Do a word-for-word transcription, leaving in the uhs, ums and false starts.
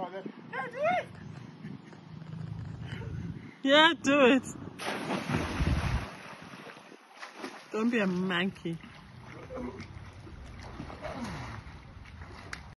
Yeah, do it! Yeah, do it. Don't be a monkey.